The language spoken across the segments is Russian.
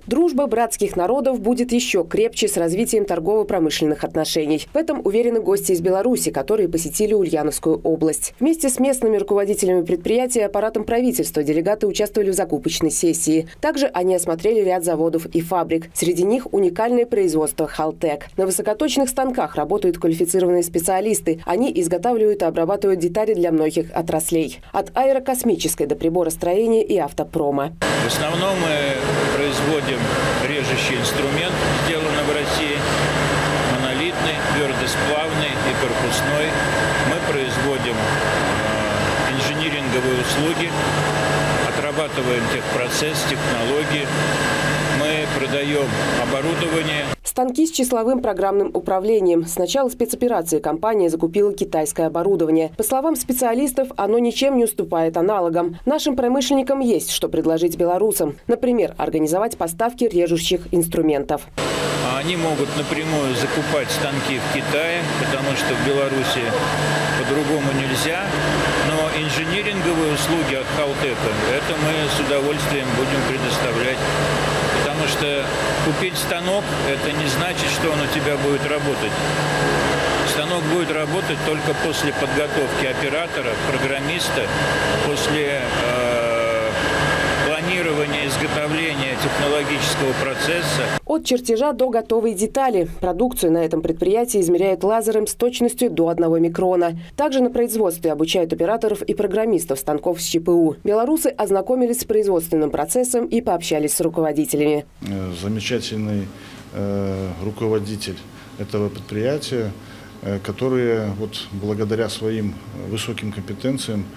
Дружба братских народов будет еще крепче с развитием торгово-промышленных отношений. В этом уверены гости из Беларуси, которые посетили Ульяновскую область. Вместе с местными руководителями предприятия и аппаратом правительства делегаты участвовали в закупочной сессии. Также они осмотрели ряд заводов и фабрик. Среди них уникальное производство «Халтек». На высокоточных станках работают квалифицированные специалисты. Они изготавливают и обрабатывают детали для многих отраслей. От аэрокосмической до приборостроения и автопрома. В основном мы производим режущий инструмент, сделанный в России, монолитный, твердосплавный и корпусной. Мы производим инжиниринговые услуги, отрабатываем техпроцесс, технологии. Мы продаем оборудование. Станки с числовым программным управлением. С начала спецоперации компания закупила китайское оборудование. По словам специалистов, оно ничем не уступает аналогам. Нашим промышленникам есть что предложить белорусам. Например, организовать поставки режущих инструментов. Они могут напрямую закупать станки в Китае, потому что в Беларуси по-другому нельзя. Но инжиниринговые услуги от Халтека, это мы с удовольствием будем предоставлять. Потому что купить станок – это не значит, что он у тебя будет работать. Станок будет работать только после подготовки оператора, программиста, после планирования, изготовления технологического процесса. От чертежа до готовой детали. Продукцию на этом предприятии измеряют лазером с точностью до 1 микрона. Также на производстве обучают операторов и программистов станков с ЧПУ. Белорусы ознакомились с производственным процессом и пообщались с руководителями. Замечательный руководитель этого предприятия, которые благодаря своим высоким компетенциям,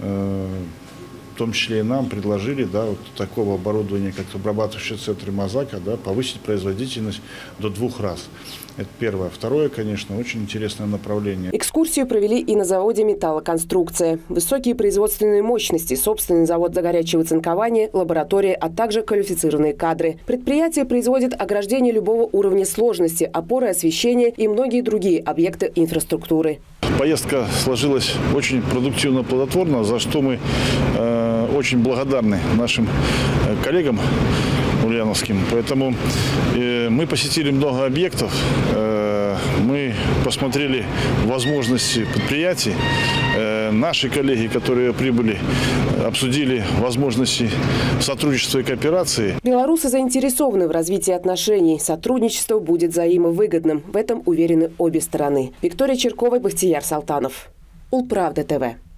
в том числе и нам предложили такого оборудования, как обрабатывающий центр Мазака, повысить производительность до 2 раз. Это первое. Второе, конечно, очень интересное направление. Экскурсию провели и на заводе «Металлоконструкция». Высокие производственные мощности, собственный завод горячего цинкования, лаборатория, а также квалифицированные кадры. Предприятие производит ограждение любого уровня сложности, опоры освещения и многие другие объекты инфраструктуры. Поездка сложилась очень продуктивно, плодотворно, за что мы очень благодарны нашим коллегам ульяновским. Поэтому мы посетили много объектов, мы посмотрели возможности предприятий. Наши коллеги, которые прибыли, обсудили возможности сотрудничества и кооперации. Белорусы заинтересованы в развитии отношений. Сотрудничество будет взаимовыгодным. В этом уверены обе стороны. Виктория Черкова, Бахтияр Салтанов. Улправда ТВ.